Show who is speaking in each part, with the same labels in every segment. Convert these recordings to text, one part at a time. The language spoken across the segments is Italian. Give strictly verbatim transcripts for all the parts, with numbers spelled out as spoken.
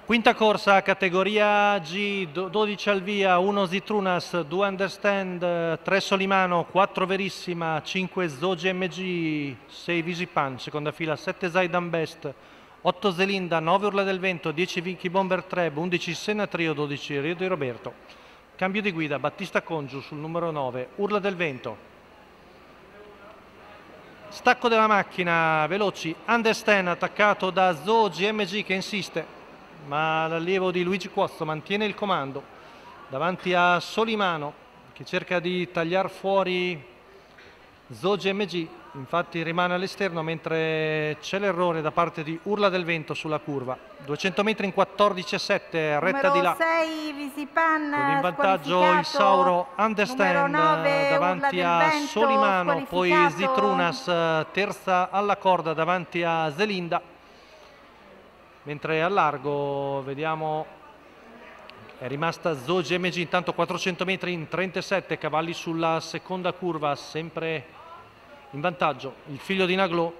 Speaker 1: Quinta corsa, categoria G, dodici al via, uno Zitrunas, due Understand, tre Solimano, quattro Verissima, cinque Zogi M G, sei Visipan, seconda fila sette Zaidan Best, otto Zelinda, nove Urla del Vento, dieci Vicky Bomber Treb, undici Senatrio, dodici Rio di Roberto. Cambio di guida, Battista Congiu sul numero nove, Urla del Vento. Stacco della macchina, veloci, Understand attaccato da Zogi M G che insiste, ma l'allievo di Luigi Cuozzo mantiene il comando davanti a Solimano che cerca di tagliare fuori Zogi M G, infatti rimane all'esterno mentre c'è l'errore da parte di Urla del Vento sulla curva. duecento metri in quattordici e sette, retta di là,
Speaker 2: sei, Visipan,
Speaker 1: con in vantaggio il Sauro Understand nove, davanti a Vento, Solimano, poi Zitrunas terza alla corda davanti a Zelinda. Mentre a largo vediamo è rimasta Zogi M G, intanto quattrocento metri in trentasette, cavalli sulla seconda curva, sempre in vantaggio il figlio di Naglò.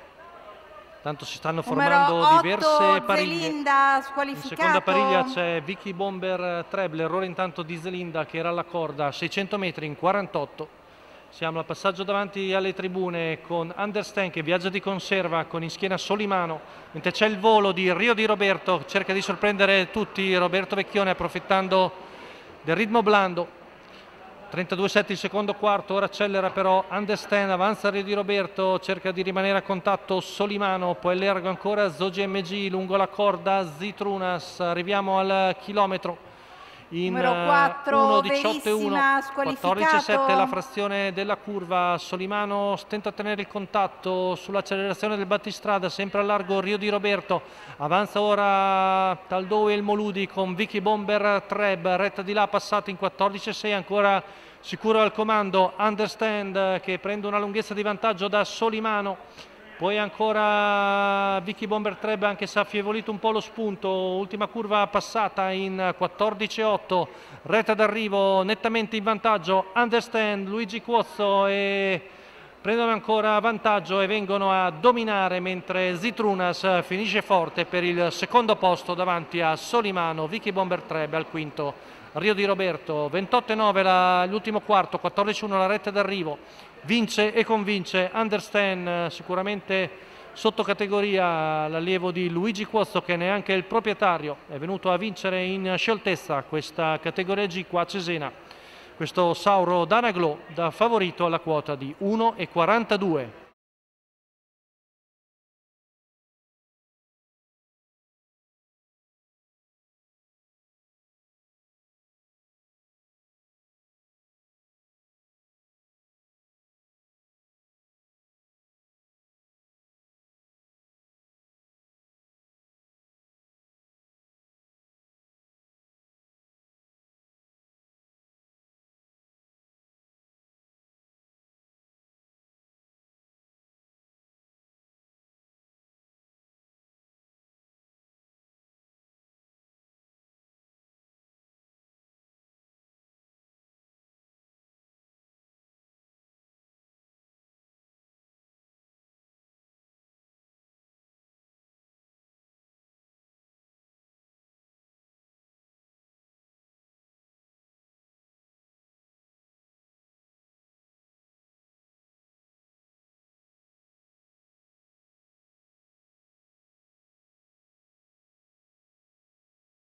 Speaker 1: Tanto si stanno formando
Speaker 2: otto,
Speaker 1: diverse pariglie.
Speaker 2: Zelinda,
Speaker 1: in seconda pariglia c'è Vicky Bomber Treb, l'errore intanto di Zelinda che era alla corda, seicento metri in quarantotto. Siamo al passaggio davanti alle tribune con Understand che viaggia di conserva con in schiena Solimano, mentre c'è il volo di Rio di Roberto, cerca di sorprendere tutti Roberto Vecchione approfittando del ritmo blando. trentadue sette il secondo quarto, ora accelera però Understand, avanza Rio di Roberto, cerca di rimanere a contatto Solimano, poi largo ancora Zogi M G lungo la corda Zitrunas, arriviamo al chilometro. In uno diciotto e uno, quattordici e sette la frazione della curva. Solimano stenta a tenere il contatto sull'accelerazione del battistrada, sempre a largo Rio di Roberto, avanza ora Taldou e il Moludi con Vicky Bomber Treb, retta di là passata in quattordici e sei, ancora sicuro al comando Understand che prende una lunghezza di vantaggio da Solimano. Poi ancora Vicky Bomber Treb, anche se ha affievolito un po' lo spunto, ultima curva passata in quattordici e otto, retta d'arrivo nettamente in vantaggio Understand, Luigi Cuozzo e prendono ancora vantaggio e vengono a dominare, mentre Zitrunas finisce forte per il secondo posto davanti a Solimano, Vicky Bomber Treb al quinto, Rio di Roberto. Ventotto e nove l'ultimo quarto, quattordici e uno la retta d'arrivo. Vince e convince Understand, sicuramente sotto categoria l'allievo di Luigi Cuozzo che neanche il proprietario è venuto a vincere in scioltezza questa categoria G qua a Cesena. Questo Sauro da Naglò da favorito alla quota di uno e quarantadue.